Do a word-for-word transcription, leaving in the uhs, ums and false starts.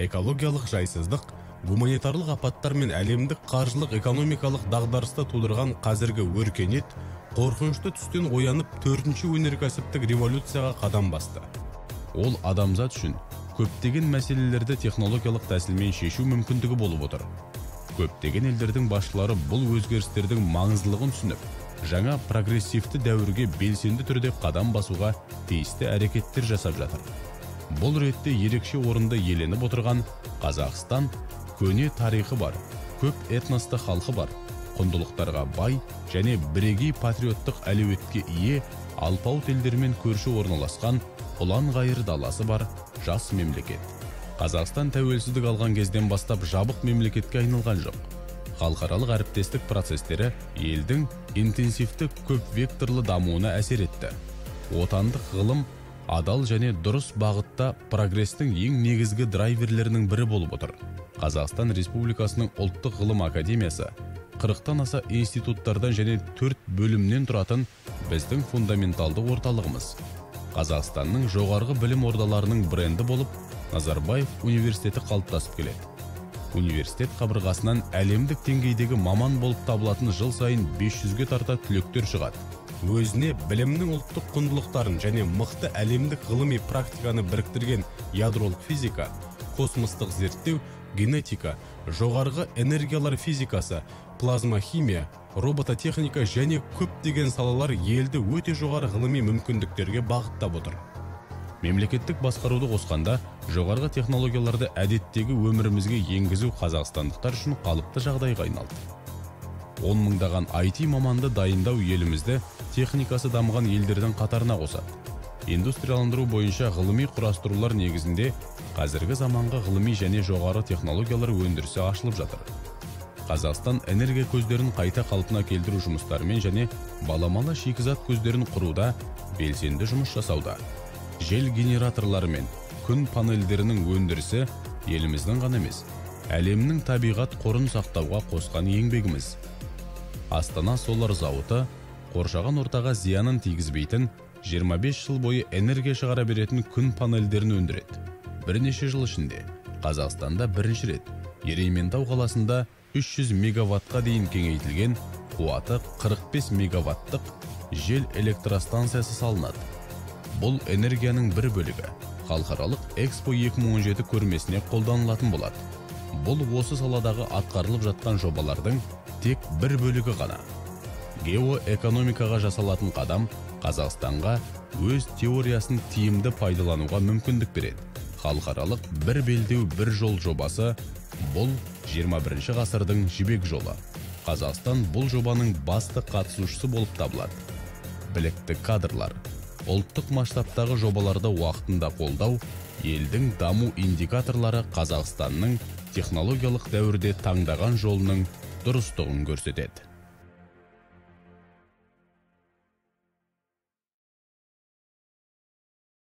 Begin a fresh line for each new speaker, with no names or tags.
экологиялық жайсыздық, гуманитарлық апаттар мен әлемдік қаржылық экономикалық дағдарысты тудырған қазіргі өркениет қорқынышты түстен оянып төртінші өнеркәсіптік революцияға қадам басты. Ол адамзат үшін көптеген мәселелерді технологиялық тәсілмен шешу мүмкіндігі болып отыр. Көптеген елдердің басшылары бұл өзгерістердің маңыздылығын түсініп, жаңа прогрессивті дәуірге белсенді түрде қадам басуға тиісті әрекеттер жасап жатыр. Бұл ретте ерекше орынды иеленіп отырған Қазақстан көне тарихы бар, көп этносты халқы бар, құндылықтарға бай және бірегей патриоттық әлеуетке ие алпауыт елдермен көрші орналасқан ұлан ғайыр даласы бар жас мемлекет. Қазақстан тәуелсіздік алған кезден бастап жабық мемлекетке айналған жоқ. Халықаралық әріптестік процестері елдің интенсивті көп векторлы дамуына әсер етті. Отандық ғылым адал және дұрыс бағытта прогрестің ең негізгі драйверлерінің бірі болып отыр. Қазақстан Республикасының ұлттық ғылым академиясы қырықтан аса институттардан және төрт бөлімнен тұратын біздің фундаменталды орталығымыз. Қазақстанның жоғарғы білім ордаларының бренді болып Назарбаев университеті қалыптасып келеді. Университет қабырғасынан әлемдік деңгейдегі маман болып табылатын жыл сайын бес жүзге тарта түлектер шығады. Өзіне білімнің ұлттық құндылықтарын және мықты әлемдік ғылыми практиканы біріктірген ядролық физика, космостық зерттеу, генетика, жоғарғы энергиялар физикасы, плазма химия, робототехника және көптеген салалар елді өте жоғары ғылыми мүмкіндіктерге бағыттап отыр. Мемлекеттік басқаруды қосқанда, жоғарғы технологияларды әдеттегі өмірімізге енгізу қазақстандықтар үшін қалыпты жағдайға айналды. он мыңдаған ай ти маманды дайындау елімізді техникасы дамыған елдердің қатарына қосады. Индустрияландыру бойынша ғылыми құрастырулар негізінде қазіргі заманғы ғылыми және жоғары технологиялар өндірісі ашылып жатыр. Қазақстан энергия көздерін қайта қалпына келтіру жұмыстарымен және баламалы шикізат көздерін құруда белсенді жұмыс жасауда. Жел генераторлары мен күн панельдерінің өндірісі еліміздің ғана емес, әлемнің табиғат қорын сақтауға қосқан еңбегіміз. Астана Солар зауыты қоршаған ортаға зиянын тигізбейтін жиырма бес жыл бойы энергия шығара беретін күн панельдерін өндіреді. Бірнеше жыл ішінде Қазақстанда бірінші рет Ерейментау қаласында үш жүз мегаваттқа дейін кеңейтілген қуаты қырық бес мегаваттық жел электростанциясы салынады. Бұл энергияның бір бөлігі халықаралық Экспо екі мың он жеті көрмесіне қолданылатын болады. Бұл осы саладағы атқарылып жатқан жобалардың тек бір бөлігі ғана. Геоэкономикаға жасалатын қадам Қазақстанға өз теориясын тиімді пайдалануға мүмкіндік береді. Халықаралық бір белдеу бір жол жобасы бұл жиырма бірінші ғасырдың жібек жолы. Қазақстан бұл жобаның басты қатысушысы болып табылады. Білікті кадрлар, ұлттық масштабтағы жобаларды уақытында қолдау, елдің даму индикаторлары Қазақстанның технологиялық дәуірде таңдаған жолының дұрыстығын көрсетеді.